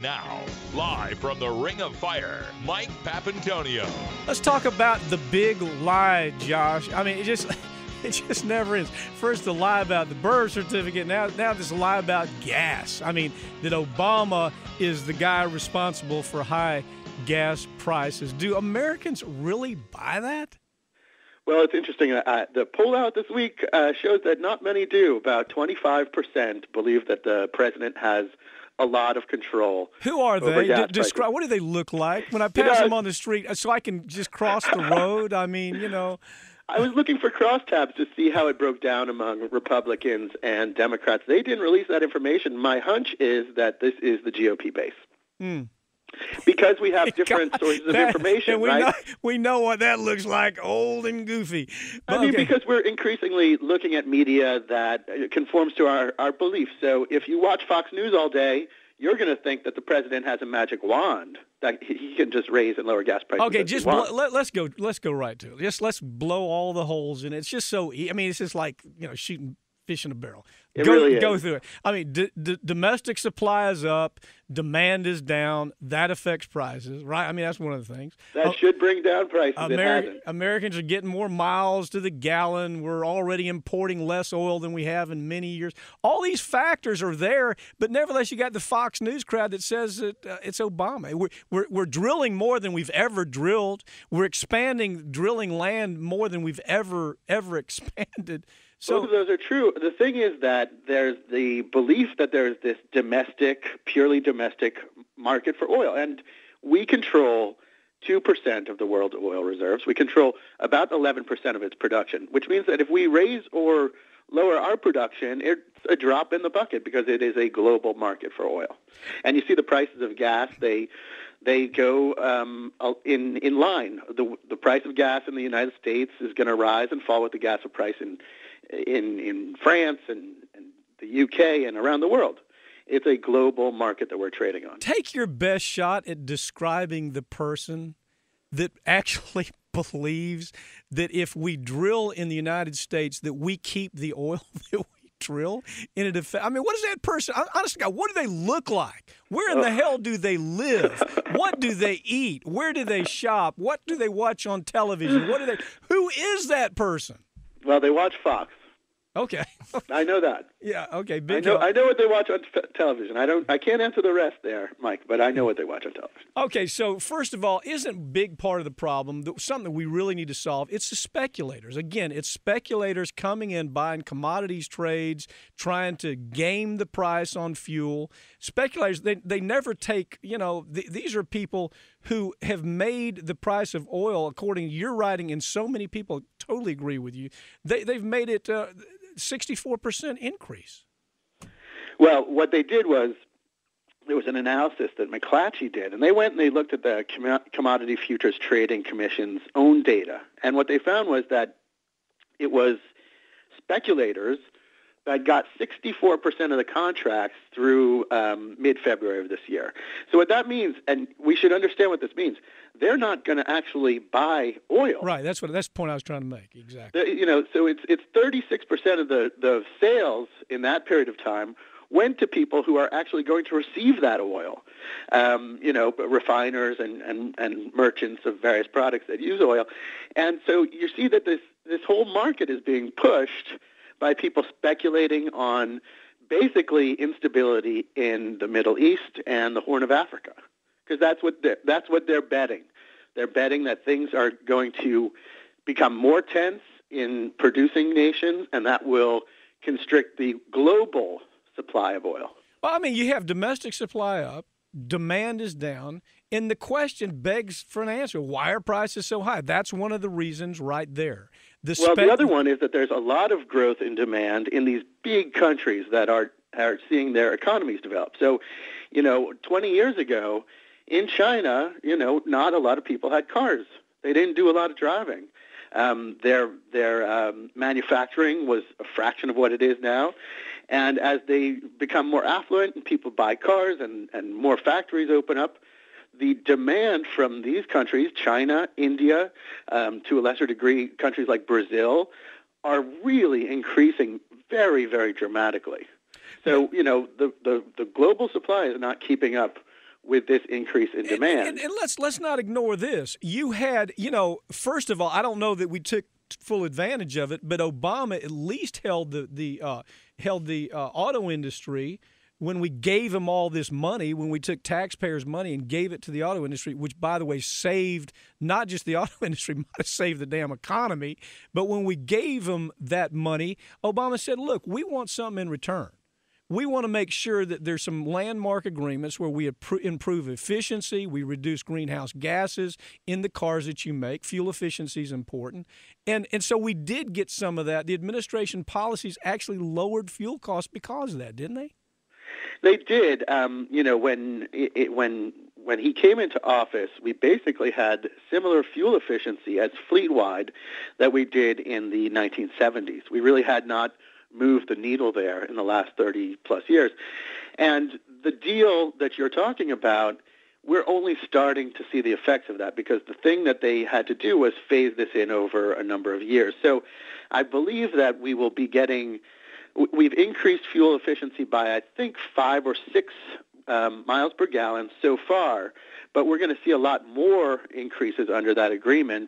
Now, live from the Ring of Fire, Mike Papantonio. Let's talk about the big lie, Josh. I mean, it just never ends. First, the lie about the birth certificate. Now this lie about gas. I mean, that Obama is the guy responsible for high gas prices. Do Americans really buy that? Well, it's interesting. The poll out this week shows that not many do. About 25% believe that the president has a lot of control. Who are they? Describe. What do they look like? When I pass them on the street, so I can just cross the road. I mean, I was looking for crosstabs to see how it broke down among Republicans and Democrats. They didn't release that information. My hunch is that this is the GOP base. Because we have different sources of information, right? We know what that looks like, old and goofy. But, because we're increasingly looking at media that conforms to our beliefs. So if you watch Fox News all day, you're going to think that the president has a magic wand that he can just raise and lower gas prices. Okay, just let's go right to it. Let's blow all the holes in it. It's just so I mean, it's just like shooting fish in a barrel. Go through it. I mean, domestic supply is up, demand is down. That affects prices, right? I mean, that's one of the things. That should bring down prices. Americans are getting more miles to the gallon. We're already importing less oil than we have in many years. All these factors are there, but nevertheless, you got the Fox News crowd that says that it's Obama. We're drilling more than we've ever drilled. We're expanding drilling land more than we've ever expanded. So, both of those are true. The thing is that there's the belief that there's this purely domestic market for oil. And we control 2% of the world's oil reserves. We control about 11% of its production, which means that if we raise or lower our production, it's a drop in the bucket because it is a global market for oil. And you see the prices of gas, they go in line. The price of gas in the United States is going to rise and fall with the gas price in France and the UK and around the world. It's a global market that we're trading on. Take your best shot at describing the person that actually believes that if we drill in the United States that we keep the oil that we drill in it. I mean, what is that person? Honestly, God, what do they look like? Where in the hell do they live? What do they eat? Where do they shop? What do they watch on television? Who is that person? Well, they watch Fox. Okay. I know that. Yeah, okay. I know what they watch on television. I can't answer the rest there, Mike, but I know what they watch on television. Okay, so first of all, isn't a big part of the problem, something that we really need to solve, it's the speculators. Again, it's speculators coming in, buying commodities trades, trying to game the price on fuel. Speculators, they never take, these are people who have made the price of oil, according to your writing, and so many people totally agree with you, they've made it 64% increase. Well, what they did was there was an analysis that McClatchy did, and they went and they looked at the Commodity Futures Trading Commission's own data. And what they found was that it was speculators that got 64% of the contracts through mid-February of this year. So what that means, and we should understand what this means, they're not going to actually buy oil. Right, that's the point I was trying to make, exactly. So it's 36% of the sales in that period of time went to people who are actually going to receive that oil, refiners and merchants of various products that use oil. And so you see that this whole market is being pushed by people speculating on basically instability in the Middle East and the Horn of Africa, because that's what they're betting. They're betting that things are going to become more tense in producing nations, and that will constrict the global supply of oil. Well, I mean, you have domestic supply up, demand is down, and the question begs for an answer. Why are prices so high? That's one of the reasons right there. The other one is that there's a lot of growth in demand in these big countries that are seeing their economies develop. So, 20 years ago in China, not a lot of people had cars. They didn't do a lot of driving. Their manufacturing was a fraction of what it is now. And as they become more affluent and people buy cars and more factories open up, the demand from these countries, China, India, to a lesser degree, countries like Brazil, are really increasing very, very dramatically. So, the global supply is not keeping up with this increase in demand. And let's not ignore this. You had, first of all, I don't know that we took full advantage of it, but Obama at least held the auto industry when we gave him all this money, when we took taxpayers' money and gave it to the auto industry, which, by the way, saved not just the auto industry, might have saved the damn economy, but when we gave him that money, Obama said, look, we want something in return. We want to make sure that there's some landmark agreements where we improve efficiency, we reduce greenhouse gases in the cars that you make. Fuel efficiency is important. And so we did get some of that. The administration policies actually lowered fuel costs because of that, didn't they? They did. When he came into office, we basically had similar fuel efficiency as fleet-wide that we did in the 1970s. We really had not moved the needle there in the last 30-plus years. And the deal that you're talking about, we're only starting to see the effects of that because the thing that they had to do was phase this in over a number of years. So I believe that we will be getting – we've increased fuel efficiency by, I think, 5 or 6 miles per gallon so far, but we're going to see a lot more increases under that agreement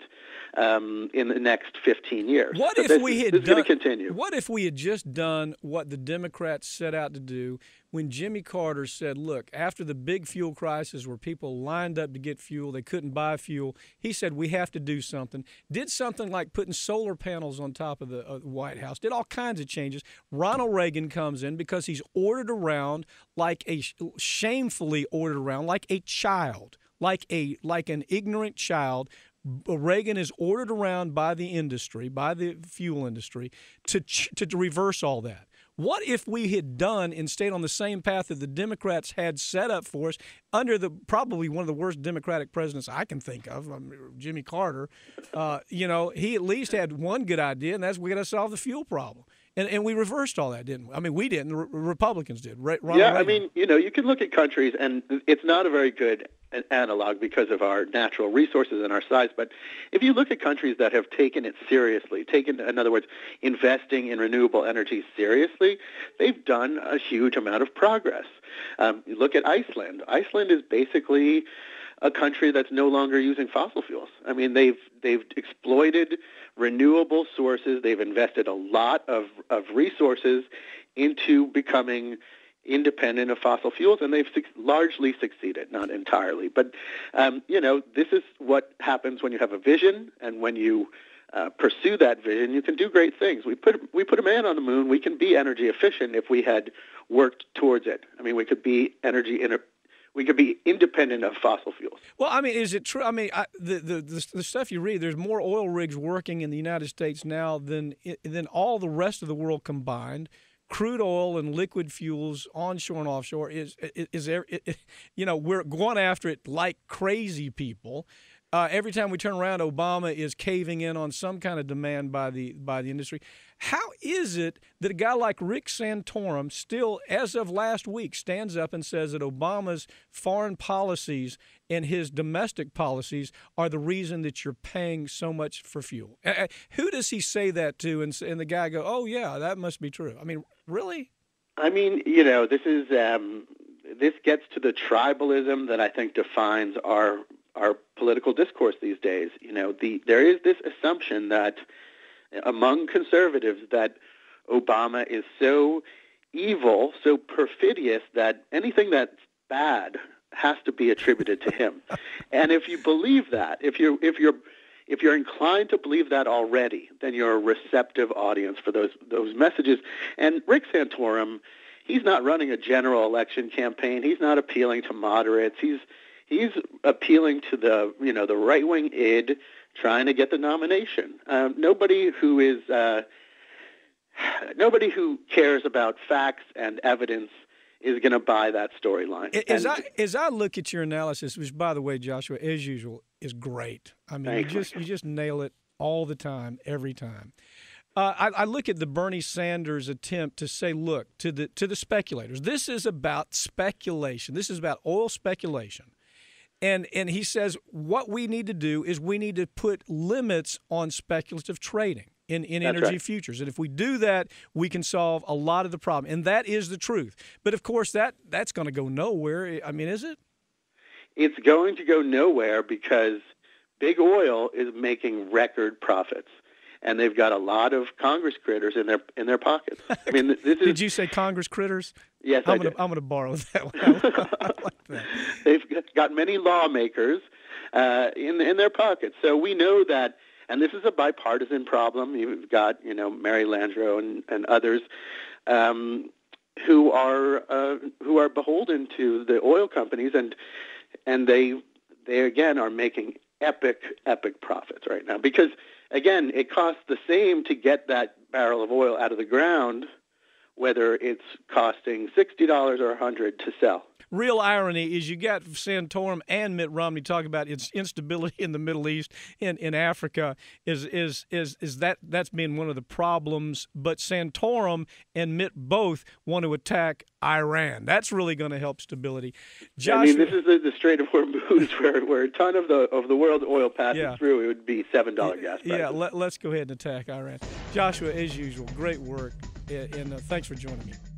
in the next 15 years. What so if this we is had going to continue? What if we had just done what the Democrats set out to do when Jimmy Carter said, look, after the big fuel crisis where people lined up to get fuel, they couldn't buy fuel, he said we have to do something. Did something like putting solar panels on top of the White House, did all kinds of changes. Ronald Reagan comes in because he's ordered around shamefully ordered around like a child, like an ignorant child. Reagan is ordered around by the industry, by the fuel industry, to reverse all that. What if we had done and stayed on the same path that the Democrats had set up for us under probably one of the worst Democratic presidents I can think of, Jimmy Carter? He at least had one good idea, and that's we got to solve the fuel problem. And we reversed all that, didn't we? I mean, we didn't. The Republicans did. Ronald Reagan. I mean, you can look at countries, and it's not a very good analog because of our natural resources and our size. But if you look at countries that have taken it seriously, in other words, investing in renewable energy seriously, they've done a huge amount of progress. You look at Iceland. Iceland is basically a country that's no longer using fossil fuels. I mean, they've exploited renewable sources. They've invested a lot of resources into becoming independent of fossil fuels, and they've largely succeeded, not entirely. But, this is what happens when you have a vision, and when you pursue that vision, you can do great things. We put a man on the moon. We can be energy efficient if we had worked towards it. I mean, we could be we could be independent of fossil fuels. Well, I mean, is it true? I mean, the stuff you read, there's more oil rigs working in the United States now than all the rest of the world combined. Crude oil and liquid fuels, onshore and offshore, we're going after it like crazy people. Every time we turn around, Obama is caving in on some kind of demand by the industry. How is it that a guy like Rick Santorum still, as of last week, stands up and says that Obama's foreign policies and his domestic policies are the reason that you're paying so much for fuel? Who does he say that to? And the guy go, oh, yeah, that must be true. I mean, really? I mean, this gets to the tribalism that I think defines our political discourse these days. There is this assumption that among conservatives that Obama is so evil, so perfidious that anything that's bad has to be attributed to him. And if you believe that, if you're inclined to believe that already, then you're a receptive audience for those messages. And Rick Santorum, he's not running a general election campaign. He's not appealing to moderates. He's appealing to the right-wing id, trying to get the nomination. Nobody who cares about facts and evidence is going to buy that storyline. As I look at your analysis, which, by the way, Joshua, as usual, is great. I mean, you just nail it all the time, every time. I look at the Bernie Sanders attempt to say, look, to the speculators, this is about speculation. This is about oil speculation. And he says what we need to do is we need to put limits on speculative trading in energy futures. And if we do that, we can solve a lot of the problem. And that is the truth. But, of course, that's going to go nowhere. I mean, is it? it's going to go nowhere because big oil is making record profits, and they've got a lot of Congress critters in their pockets. I mean, this is. Did you say Congress critters? Yes, I'm did. going to borrow that one. I like that. They've got many lawmakers in their pockets, so we know that. And this is a bipartisan problem. You've got, Mary Landrieu and others who are beholden to the oil companies, and they again are making epic profits right now because again it costs the same to get that barrel of oil out of the ground, whether it's costing $60 or $100 to sell. Real irony is you got Santorum and Mitt Romney talking about its instability in the Middle East, in Africa. Is that's been one of the problems? But Santorum and Mitt both want to attack Iran. That's really going to help stability. Josh, I mean, this is the Strait of Hormuz, where a ton of the world oil passes through. It would be $7 gas prices. Yeah, let's go ahead and attack Iran. Joshua, as usual, great work, and thanks for joining me.